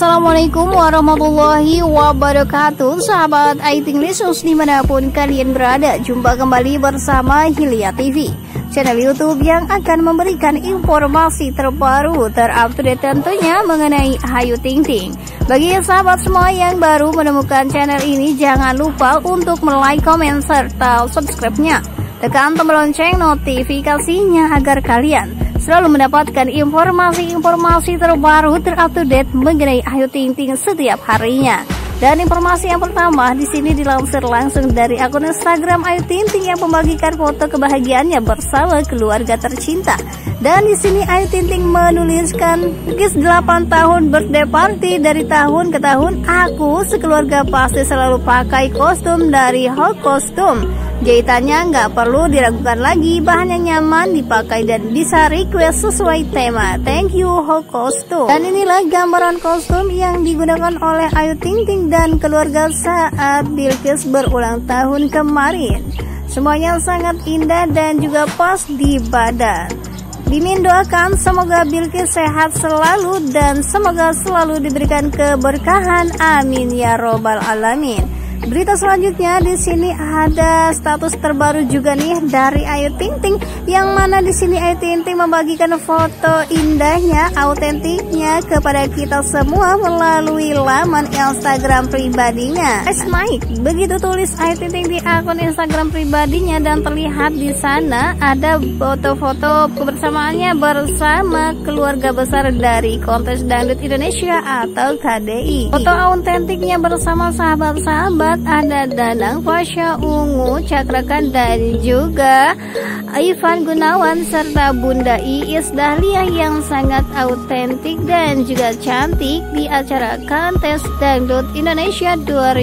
Assalamualaikum warahmatullahi wabarakatuh. Sahabat Aiting Lesus dimanapun kalian berada, jumpa kembali bersama Hilya TV, channel YouTube yang akan memberikan informasi terbaru terupdate tentunya mengenai Ayu Ting Ting. Bagi sahabat semua yang baru menemukan channel ini, jangan lupa untuk like, komen, serta subscribe-nya. Tekan tombol lonceng notifikasinya agar kalian selalu mendapatkan informasi-informasi terbaru terupdate mengenai Ayu Ting Ting setiap harinya. Dan informasi yang pertama di sini dilansir langsung dari akun Instagram Ayu Ting Ting yang membagikan foto kebahagiaannya bersama keluarga tercinta. Dan di sini Ayu Ting Ting menuliskan, "Guys, 8 tahun birthday party, dari tahun ke tahun aku sekeluarga pasti selalu pakai kostum dari Hot Costume. Jahitannya nggak perlu diragukan lagi, bahan yang nyaman dipakai dan bisa request sesuai tema. Thank you Hot Costume." Dan inilah gambaran kostum yang digunakan oleh Ayu Ting Ting dan keluarga saat Bilqis berulang tahun kemarin. Semuanya sangat indah dan juga pas di badan. Mimin doakan semoga Bilqis sehat selalu dan semoga selalu diberikan keberkahan. Amin ya robbal alamin. Berita selanjutnya di sini ada status terbaru juga nih dari Ayu Ting Ting, yang mana di sini Ayu Ting Ting membagikan foto indahnya, autentiknya kepada kita semua melalui laman Instagram pribadinya. Mike, begitu tulis Ayu Ting Ting di akun Instagram pribadinya, dan terlihat di sana ada foto-foto kebersamaannya bersama keluarga besar dari Kontes Dangdut Indonesia atau KDI. Foto autentiknya bersama sahabat-sahabat ada Danang, Fasya, Ungu, Cakrakan, dan juga Ivan Gunawan serta Bunda Iis Dahlia yang sangat autentik dan juga cantik di acara Kontes Dangdut Indonesia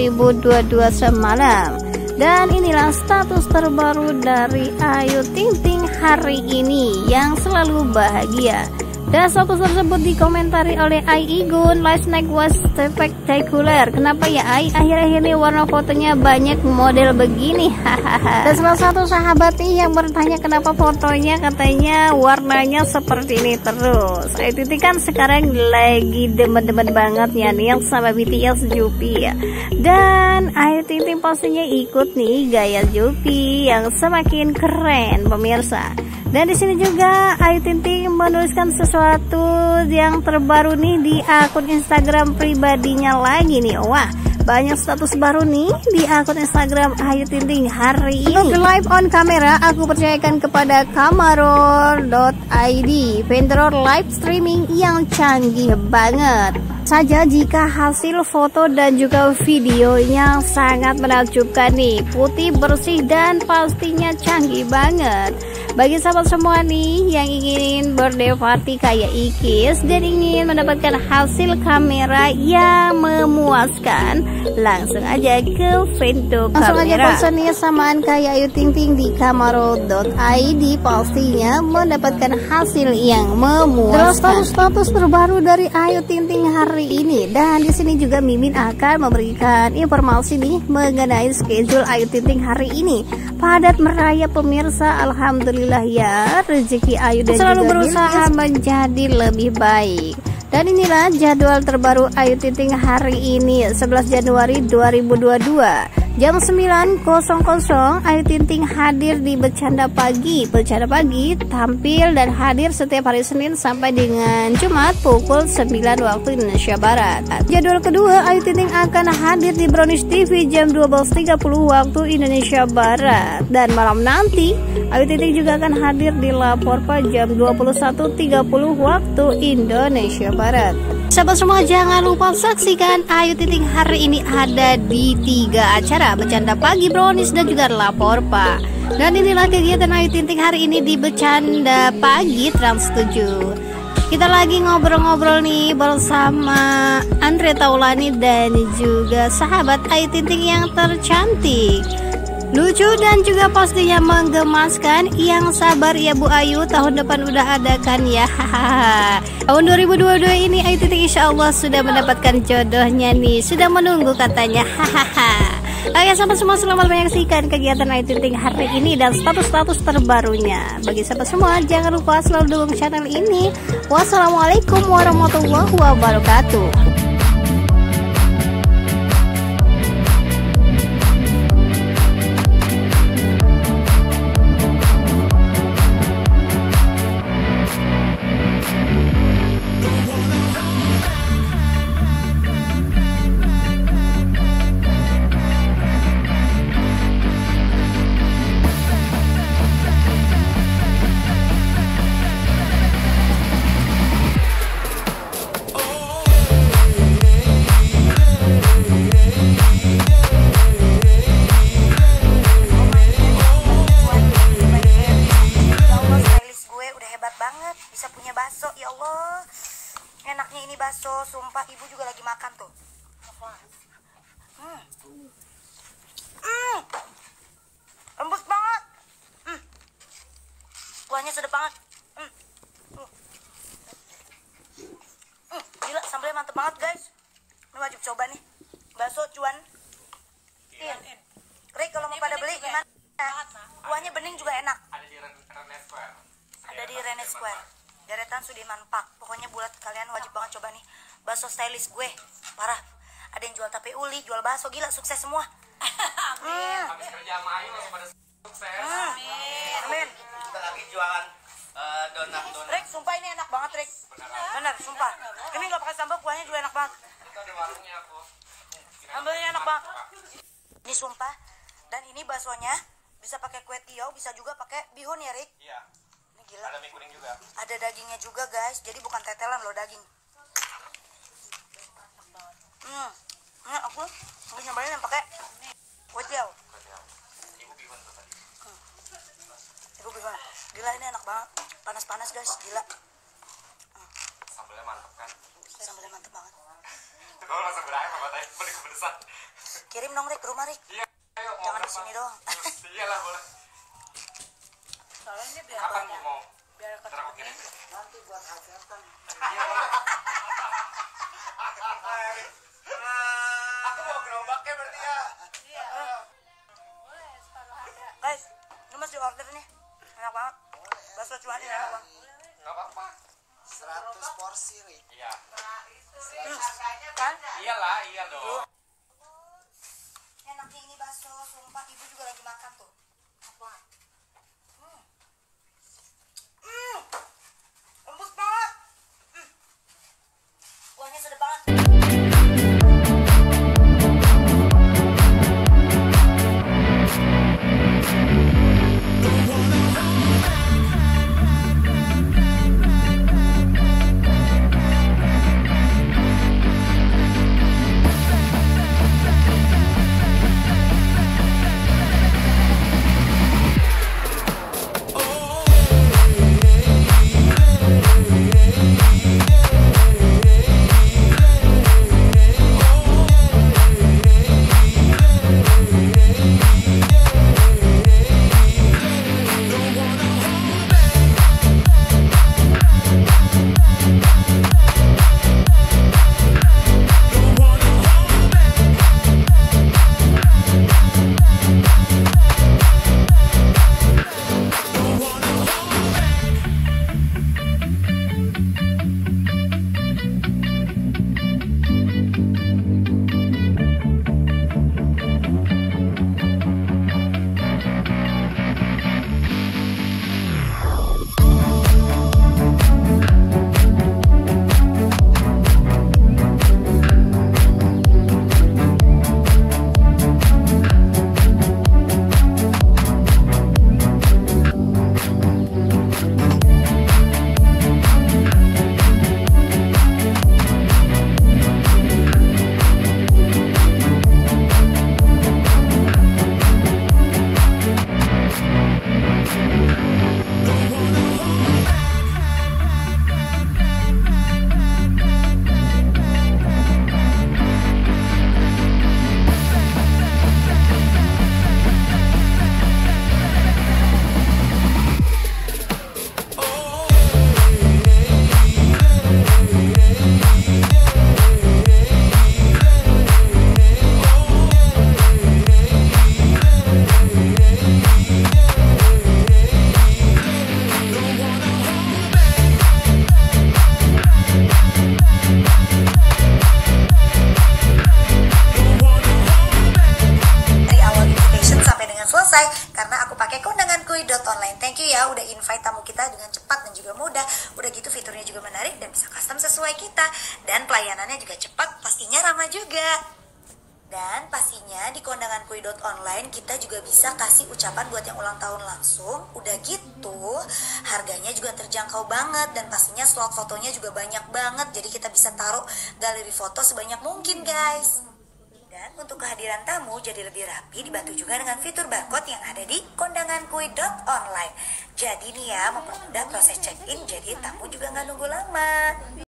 2022 semalam. Dan inilah status terbaru dari Ayu Ting Ting hari ini yang selalu bahagia. Dan status tersebut dikomentari oleh Ai Igun, "Last night was spectacular." Kenapa ya Ai? Akhir-akhir ini warna fotonya banyak model begini. Hahaha. Dan salah satu sahabat nih yang bertanya kenapa fotonya katanya warnanya seperti ini terus. Ayu Ting Ting kan sekarang lagi demen-demen banget ya nih yang sama BTS Jupi ya. Dan Ayu Ting Ting pastinya ikut nih gaya Jupi yang semakin keren pemirsa. Dan di sini juga Ayu Ting Ting menuliskan sesuatu yang terbaru nih di akun Instagram pribadinya lagi nih. Wah, banyak status baru nih di akun Instagram Ayu Ting Ting hari ini. Untuk live on kamera, aku percayakan kepada Kamaror.id, vendor live streaming yang canggih banget. Saja jika hasil foto dan juga videonya sangat menakjubkan nih, putih, bersih, dan pastinya canggih banget. Bagi sahabat semua nih yang ingin birthday party kayak Ikis dan ingin mendapatkan hasil kamera yang memuaskan, langsung aja ke vendor kamera. Langsung aja pesan nih samaan kayak Ayu Ting Ting di Kamarot.id, pastinya mendapatkan hasil yang memuaskan. Status terbaru dari Ayu Ting Ting hari ini. Dan di sini juga Mimin akan memberikan informasi nih mengenai schedule Ayu Ting Ting hari ini. Padat merayap pemirsa, alhamdulillah ya, rezeki Ayu dan selalu juga berusaha menjadi lebih baik. Dan inilah jadwal terbaru Ayu Ting Ting hari ini, 11 Januari 2022. Jam 9.00 Ayu Ting Ting hadir di Bercanda Pagi. Bercanda Pagi tampil dan hadir setiap hari Senin sampai dengan Jumat pukul 9 waktu Indonesia Barat. Jadwal kedua Ayu Ting Ting akan hadir di Brownies TV jam 12.30 waktu Indonesia Barat. Dan malam nanti Ayu Ting Ting juga akan hadir di Laporpa jam 21.30 waktu Indonesia Barat. Sahabat semua, jangan lupa saksikan Ayu Ting Ting hari ini ada di 3 acara, Bercanda Pagi, Brownies, dan juga Laporpa. Dan inilah kegiatan Ayu Ting Ting hari ini di Bercanda Pagi Trans 7. Kita lagi ngobrol-ngobrol nih bersama Andre Taulani dan juga sahabat Ayu Ting Ting yang tercantik, lucu, dan juga pastinya menggemaskan. Yang sabar ya Bu Ayu, tahun depan udah ada kan ya. Tahun 2022 ini Ayu Ting Ting insya Allah sudah mendapatkan jodohnya nih, sudah menunggu katanya. Oke sahabat semua, selamat menyaksikan kegiatan Ayu Ting Ting hari ini dan status-status terbarunya. Bagi sahabat semua, jangan lupa selalu dukung channel ini. Wassalamualaikum warahmatullahi wabarakatuh. bakso, sumpah ibu juga lagi makan tuh. Lembut banget. Kuahnya sedap banget. Gila, sambalnya mantep banget guys. Ini wajib coba nih. Bakso cuan. Rick, kalau mau pada beli gimana? Kuahnya bening juga enak. Ada di Rene Square. Ada di Rene Square. Deretan Sudirman Park. Pokoknya buat kalian wajib banget coba nih. Bakso stylish gue. Parah. Ada yang jual tape uli, jual bakso, gila sukses semua. Habis kerja sama Ayu langsung pada sukses. Amin. Kita lagi jualan donat. Rick, sumpah ini enak banget, Rick. Bener, sumpah. Ini nggak pakai sambal, kuahnya juga enak banget. Itu ada warungnya aku. Sambalnya enak banget. Ini sumpah. Dan ini baksonya bisa pakai kue tiaw, bisa juga pakai bihun ya, Rick. Iya. Ini gila. Ada mie kuning juga. Ada dagingnya juga, guys. Jadi bukan tetelan loh daging. Ini aku nyobain yang pakai kue tiaw. Ibu bihun tuh tadi. Ibu bihun. Gila, ini enak banget. Panas-panas, guys. Gila. Sambalnya mantap kan? Sambalnya mantep banget. Gue langsung berakhir sama tadi paling kepedesan. Kirim dong, Rick, ke rumah, Rick. Iya. Ayo mau Jangan di berapa? sini doang. Iyalah boleh. Soalnya ini biar Kapan mau? biar Ntar aku kirim. Nanti buat hajatan. Aku mau gerobaknya berarti ya. Guys, ini masih order nih. Enak banget. Bakso cuan ini enak banget. Gak apa-apa. 100 porsi, Rik. Iya. Kan? Iyalah, iya dong. Enaknya ini bakso, sumpah ibu juga lagi makan tuh. Apa? Lembut banget. Kuahnya sedap banget. Karena aku pakai kondangan kui.online. Thank you ya udah invite tamu kita dengan cepat dan juga mudah. Udah gitu fiturnya juga menarik dan bisa custom sesuai kita. Dan pelayanannya juga cepat, pastinya ramah juga. Dan pastinya di kondangan kui.online kita juga bisa kasih ucapan buat yang ulang tahun langsung. Udah gitu harganya juga terjangkau banget. Dan pastinya slot fotonya juga banyak banget. Jadi kita bisa taruh galeri foto sebanyak mungkin guys. Dan untuk kehadiran tamu jadi lebih rapi dibantu juga dengan fitur barcode yang ada di kondangankui.online. Jadi nih ya mempermudah proses check-in jadi tamu juga nggak nunggu lama.